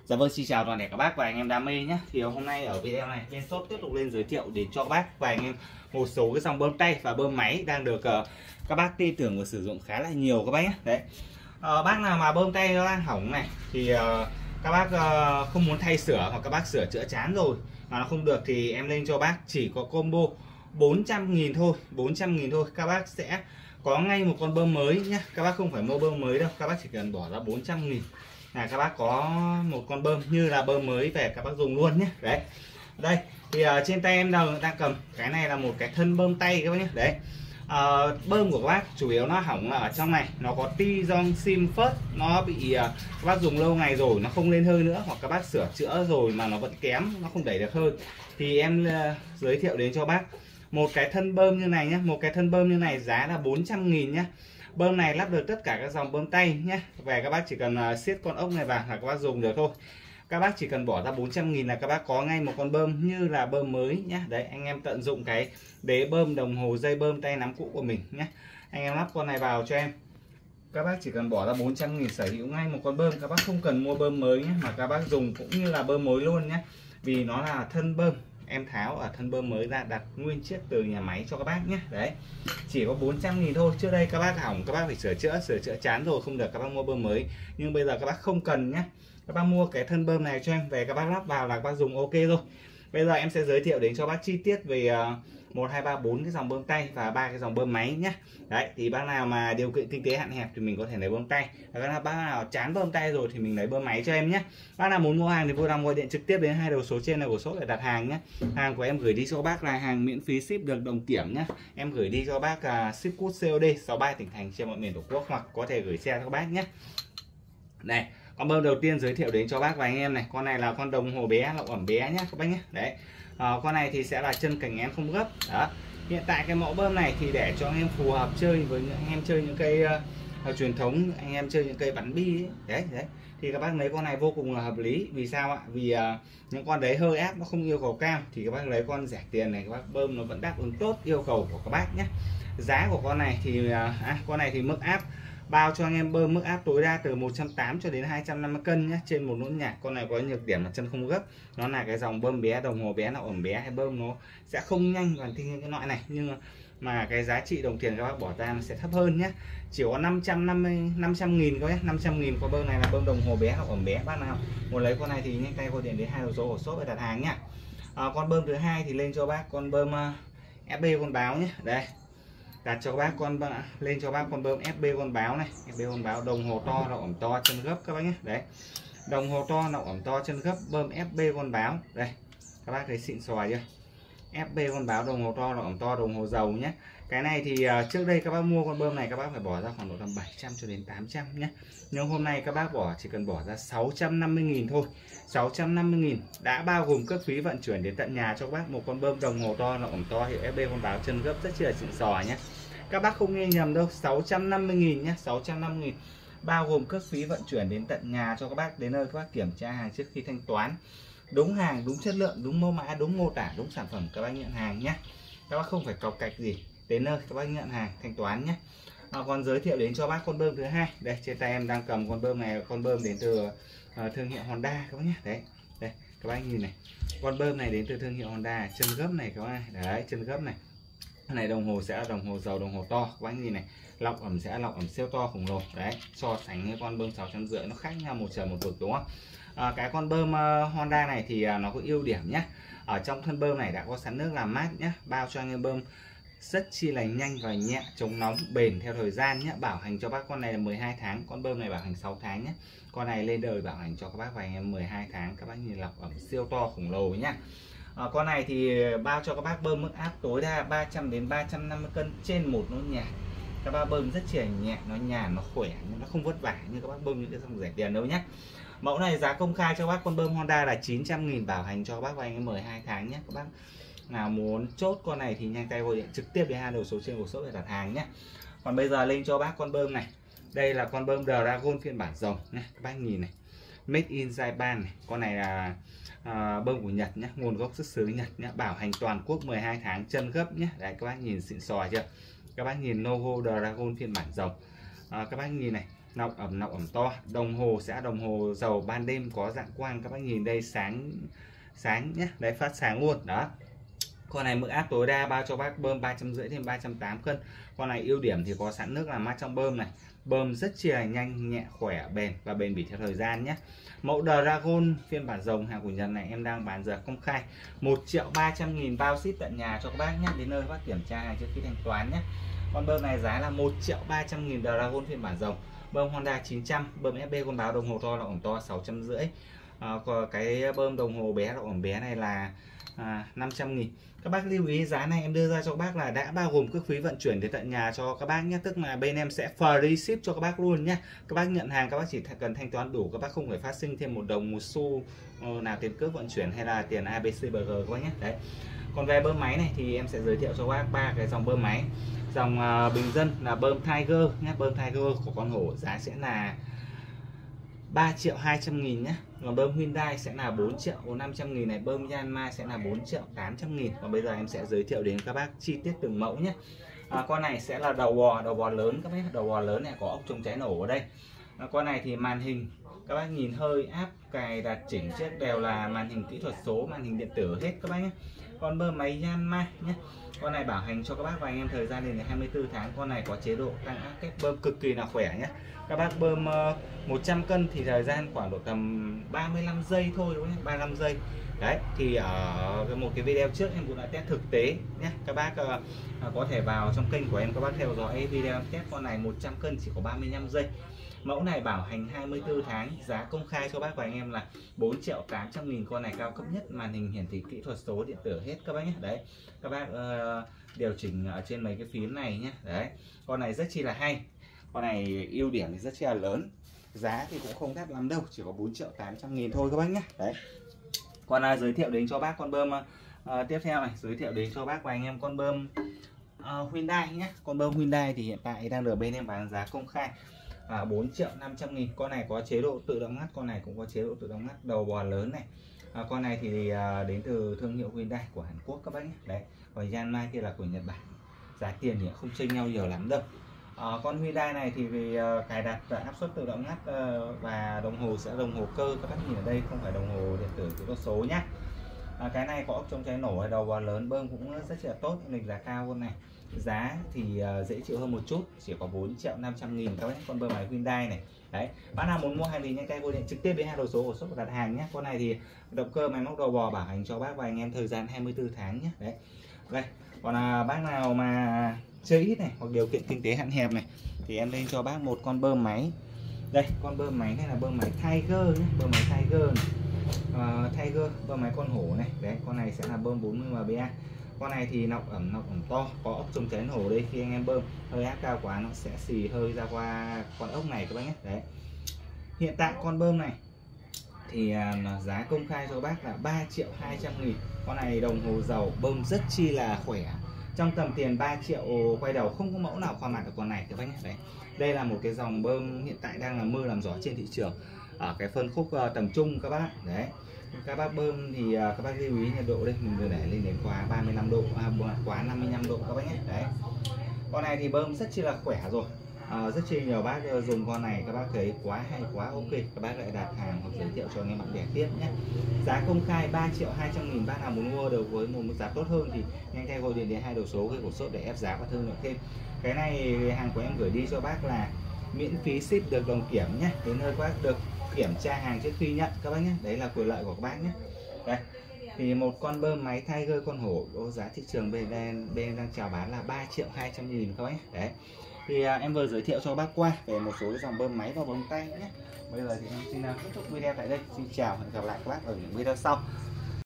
Dạ vâng, xin chào toàn thể các bác và anh em đam mê nhé. Thì hôm nay ở video này bên shop tiếp tục lên giới thiệu để cho các bác và anh em một số cái dòng bơm tay và bơm máy đang được các bác tin tưởng và sử dụng khá là nhiều các bác nhé. Đấy, bác nào mà bơm tay nó đang hỏng này thì các bác không muốn thay sửa hoặc các bác sửa chữa chán rồi mà nó không được thì em lên cho bác chỉ có combo 400.000 thôi, 400.000 thôi. Các bác sẽ có ngay một con bơm mới nhé. Các bác không phải mua bơm mới đâu, các bác chỉ cần bỏ ra 400.000 là các bác có một con bơm như là bơm mới về các bác dùng luôn nhé. Đấy, đây thì trên tay em đang cầm cái này là một cái thân bơm tay các bác nhé. Đấy, bơm của các bác chủ yếu nó hỏng ở trong này, nó có ti giòn sim phớt, nó bị các bác dùng lâu ngày rồi nó không lên hơi nữa, hoặc các bác sửa chữa rồi mà nó vẫn kém, nó không đẩy được hơi thì em giới thiệu đến cho bác một cái thân bơm như này nhé. Một cái thân bơm như này giá là 400.000 nhé. Bơm này lắp được tất cả các dòng bơm tay nhé. Về các bác chỉ cần siết con ốc này vào là các bác dùng được thôi. Các bác chỉ cần bỏ ra 400.000 là các bác có ngay một con bơm như là bơm mới nhé. Đấy, anh em tận dụng cái đế bơm, đồng hồ, dây bơm, tay nắm cũ của mình nhé. Anh em lắp con này vào cho em. Các bác chỉ cần bỏ ra 400.000 sở hữu ngay một con bơm. Các bác không cần mua bơm mới nhé, mà các bác dùng cũng như là bơm mới luôn nhé. Vì nó là thân bơm, em tháo ở thân bơm mới ra, đặt nguyên chiếc từ nhà máy cho các bác nhé. Đấy, chỉ có 400.000 thôi. Trước đây các bác hỏng, các bác phải sửa chữa chán rồi không được, các bác mua bơm mới. Nhưng bây giờ các bác không cần nhé, các bác mua cái thân bơm này cho em về, các bác lắp vào là các bác dùng ok rồi. Bây giờ em sẽ giới thiệu đến cho bác chi tiết về 1, 2, 3, 4 cái dòng bơm tay và 3 cái dòng bơm máy nhé. Đấy, thì bác nào mà điều kiện kinh tế hạn hẹp thì mình có thể lấy bơm tay, và bác nào chán bơm tay rồi thì mình lấy bơm máy cho em nhé. Bác nào muốn mua hàng thì vui lòng gọi điện trực tiếp đến hai đầu số trên này của shop để đặt hàng nhé. Hàng của em gửi đi cho bác là hàng miễn phí ship được đồng kiểm nhé. Em gửi đi cho bác ship code COD 63 tỉnh thành trên mọi miền Tổ quốc, hoặc có thể gửi xe cho các bác nhé. Này, con bơm đầu tiên giới thiệu đến cho bác và anh em này, con này là con đồng hồ bé, lọc ẩm bé nhé các bác nhé. Đấy, con này thì sẽ là chân cành én không gấp. Đó, hiện tại cái mẫu bơm này thì để cho anh em phù hợp chơi với những anh em chơi những cây truyền thống, anh em chơi những cây bắn bi ấy. Đấy thì các bác lấy con này vô cùng là hợp lý. Vì sao ạ? Vì những con đấy hơi áp nó không yêu cầu cao thì các bác lấy con rẻ tiền này, các bác bơm nó vẫn đáp ứng tốt yêu cầu của các bác nhé. Giá của con này thì con này thì mức áp bao cho anh em bơm mức áp tối đa từ 180 cho đến 250 cân nhé, trên một nốt nhạc. Con này có nhược điểm là chân không gấp, nó là cái dòng bơm bé, đồng hồ bé, lọc ẩm bé, hay bơm nó sẽ không nhanh hoàn thành những cái loại này, nhưng mà cái giá trị đồng tiền các bác bỏ ra nó sẽ thấp hơn nhé. Chỉ có 500.000 thôi nhé. 500.000 con bơm này là bơm đồng hồ bé, lọc ẩm bé. Bác nào muốn lấy con này thì nhanh tay gọi điện đến hai đầu số của shop để đặt hàng nhá. Con bơm thứ hai thì lên cho bác con bơm FB con báo nhé. Đây, đặt cho các bác lên cho bác con bơm FB con báo này. FB con báo, đồng hồ to, lọc ẩm to, chân gấp các bác nhé. Đấy, đồng hồ to, lọc ẩm to, chân gấp, bơm FB con báo. Đây, các bác thấy xịn xò chưa? FB con báo, đồng hồ to, lọc ẩm to, đồng hồ dầu nhé. Cái này thì trước đây các bác mua con bơm này các bác phải bỏ ra khoảng độ tầm 700 cho đến 800 nhé. Nhưng hôm nay các bác chỉ cần bỏ ra 650.000 thôi. 650.000 đã bao gồm cước phí vận chuyển đến tận nhà cho các bác một con bơm đồng hồ to, lọc ẩm to, hiệu FB con báo, chân gấp, rất là xịn sò nhé. Các bác không nghe nhầm đâu, 650.000 nhé, 650.000 bao gồm cước phí vận chuyển đến tận nhà cho các bác, đến nơi các bác kiểm tra hàng trước khi thanh toán. Đúng hàng, đúng chất lượng, đúng mẫu mã, đúng mô tả, đúng sản phẩm các bác nhận hàng nhé. Các bác không phải cọc cạch gì, đến nơi các bác nhận hàng thanh toán nhé. Còn giới thiệu đến cho bác con bơm thứ hai. Đây, trên tay em đang cầm con bơm này, con bơm đến từ thương hiệu Honda các bác nhé. Đấy, đây các bác nhìn này, con bơm này đến từ thương hiệu Honda, chân gấp này các bác. Đấy, chân gấp này. Cái này đồng hồ sẽ là đồng hồ dầu, đồng hồ to các bác nhìn này. Lọc ẩm sẽ là lọc ẩm siêu to khổng lồ. Đấy, so sánh với con bơm 650 nó khác nhau một trời một vực đúng không? Cái con bơm Honda này thì nó có ưu điểm nhé. Ở trong thân bơm này đã có sẵn nước làm mát nhé, bao cho anh em bơm rất chi là nhanh và nhẹ, chống nóng, bền theo thời gian nhé. Bảo hành cho bác con này là 12 tháng, con bơm này bảo hành 6 tháng nhé. Con này lên đời bảo hành cho các bác và anh em 12 tháng. Các bác nhìn lọc ẩm siêu to khổng lồ nhé. Con này thì bao cho các bác bơm mức áp tối đa 300 đến 350 cân trên một nốt nhạc. Các bác bơm rất chỉ nhẹ, nó nhàn, nó khỏe, nó không vất vả như các bác bơm những cái dòng rẻ tiền đâu nhé. Mẫu này giá công khai cho bác con bơm Honda là 900.000, bảo hành cho bác và anh em 12 tháng nhé. Các bác nào muốn chốt con này thì nhanh tay gọi điện trực tiếp đến hai đầu số trên của shop để đặt hàng nhé. Còn bây giờ lên cho bác con bơm này. Đây là con bơm Dragon phiên bản rồng nhé. Các bác nhìn này, Made in Japan này. Con này là bơm của Nhật nhé, nguồn gốc xuất xứ Nhật nhé, bảo hành toàn quốc 12 tháng, chân gấp nhé. Đấy, các bác nhìn xịn sò chưa? Các bác nhìn logo Dragon phiên bản rồng. Các bác nhìn này, nọc ẩm to. Đồng hồ sẽ đồng hồ dầu ban đêm có dạng quang, các bác nhìn đây, sáng nhé, đấy, phát sáng luôn đó. Con này mức áp tối đa bao cho bác bơm 350 thêm 380 cân. Con này ưu điểm thì có sẵn nước làm mát trong bơm này, bơm rất chi là nhanh, nhẹ, khỏe, bền và bền bỉ theo thời gian nhé. Mẫu Dragon phiên bản rồng hàng của Nhật này em đang bán giờ công khai 1.300.000 bao ship tận nhà cho các bác nhé, đến nơi bác kiểm tra hàng trước khi thanh toán nhé. Con bơm này giá là 1.300.000 Dragon phiên bản rồng. Bơm Honda 900, bơm FB con báo đồng hồ to là ổng to 650. Cái bơm đồng hồ bé là ổng bé này là 500.000. Các bác lưu ý giá này em đưa ra cho các bác là đã bao gồm cước phí vận chuyển đến tận nhà cho các bác nhé, tức là bên em sẽ free ship cho các bác luôn nhé. Các bác nhận hàng các bác chỉ cần thanh toán đủ, các bác không phải phát sinh thêm một đồng một xu nào tiền cước vận chuyển hay là tiền ABCBG các bác nhé. Đấy. Còn về bơm máy này thì em sẽ giới thiệu cho các bác 3 cái dòng bơm máy. Dòng bình dân là bơm Tiger nhé, bơm Tiger của con hổ giá sẽ là 3.200.000 nhé. Còn bơm Hyundai sẽ là 4.500.000 này, bơm Yanmar sẽ là 4.800.000. Còn bây giờ em sẽ giới thiệu đến các bác chi tiết từng mẫu nhé. Con này sẽ là đầu bò lớn các bác, đầu bò lớn này có ốc chống cháy nổ ở đây. Con này thì màn hình các bác nhìn hơi áp, cài đặt chỉnh chiếc đều là màn hình kỹ thuật số, màn hình điện tử hết các bác nhé. Con bơm máy Yanmar nhé. Con này bảo hành cho các bác và anh em thời gian đến 24 tháng. Con này có chế độ tăng áp kết bơm cực kỳ là khỏe nhé. Các bác bơm 100 cân thì thời gian khoảng độ tầm 35 giây thôi đúng không? 35 giây. Đấy, thì ở một cái video trước em cũng đã test thực tế nhé. Các bác có thể vào trong kênh của em, các bác theo dõi video test con này 100 cân chỉ có 35 giây. Mẫu này bảo hành 24 tháng, giá công khai cho bác và anh em là 4.800.000. Con này cao cấp nhất, màn hình hiển thị kỹ thuật số điện tử hết các bác nhé. Đấy, các bác điều chỉnh ở trên mấy cái phím này nhé. Đấy, con này rất chi là hay. Con này ưu điểm thì rất chi là lớn. Giá thì cũng không đắt lắm đâu, chỉ có 4.800.000 thôi các bác nhé. Đấy. Con giới thiệu đến cho bác con bơm tiếp theo này, giới thiệu đến cho bác và anh em con bơm Hyundai nhé. Con bơm Hyundai thì hiện tại đang được bên em bán giá công khai 4.500.000. Con này có chế độ tự động ngắt, con này cũng có chế độ tự động ngắt, đầu bò lớn này. Con này thì đến từ thương hiệu Hyundai của Hàn Quốc các bác nhé. Đấy, còn Yanmar kia là của Nhật Bản. Giá tiền thì không chênh nhau nhiều lắm đâu. Con Hyundai này thì vì cài đặt áp suất tự động ngắt và đồng hồ sẽ đồng hồ cơ, các bác nhìn ở đây không phải đồng hồ điện tử kỹ thuật số nhá. Cái này có ốc chống cháy nổ hay đầu bò lớn, bơm cũng rất là tốt, nên giá cao hơn này. Giá thì dễ chịu hơn một chút, chỉ có 4.500.000 các bác. Con bơm máy Hyundai này. Đấy, bác nào muốn mua hàng thì nhanh tay gọi điện trực tiếp đến hai đầu số của shop đặt hàng nhé. Con này thì động cơ máy móc đầu bò bảo hành cho bác và anh em thời gian 24 tháng nhé. Đấy. Đây, còn bác nào mà chơi ít này hoặc điều kiện kinh tế hạn hẹp này thì em lên cho bác một con bơm máy. Đây, con bơm máy này là bơm máy Tiger nhé, bơm máy Tiger này. Tiger bơm máy con hổ này. Đấy, con này sẽ là bơm 40 MPa. Con này thì nọc ẩm to, có ốc chống cháy nổ đây, khi anh em bơm hơi áp cao quá nó sẽ xì hơi ra qua con ốc này các bác nhé. Đấy. Hiện tại con bơm này thì giá công khai cho các bác là 3.200.000. Con này đồng hồ dầu, bơm rất chi là khỏe. Trong tầm tiền 3 triệu quay đầu, không có mẫu nào qua mặt được con này các bác nhé. Đấy. Đây là một cái dòng bơm hiện tại đang là mưa làm gió trên thị trường ở cái phân khúc tầm trung các bác. Đấy. Các bác bơm thì các bác lưu ý nhiệt độ đây, mình vừa để lên đến quá 35 độ, quá 55 độ các bác nhé. Đấy. Con này thì bơm rất chi là khỏe rồi. Rất chi nhiều bác dùng con này các bác thấy quá hay, quá ok, các bác lại đặt hàng hoặc giới thiệu cho anh em bạn bè tiếp nhé. Giá công khai 3.200.000. Bác nào muốn mua được với một mức giá tốt hơn thì nhanh tay gọi điện đến hai đầu số của shop để ép giá và thương lượng thêm. Cái này hàng của em gửi đi cho bác là miễn phí ship được đồng kiểm nhé, đến nơi các bác được kiểm tra hàng trước khi nhận các bác nhé. Đấy là quyền lợi của các bác nhé. Đây thì một con bơm máy Tiger con hổ, giá thị trường bên đang chào bán là 3.200.000 các bác nhé. Đấy. Thì em vừa giới thiệu cho bác qua về một số dòng bơm máy và bơm tay nhé. Bây giờ thì em xin kết thúc video tại đây. Xin chào và hẹn gặp lại các bác ở những video sau.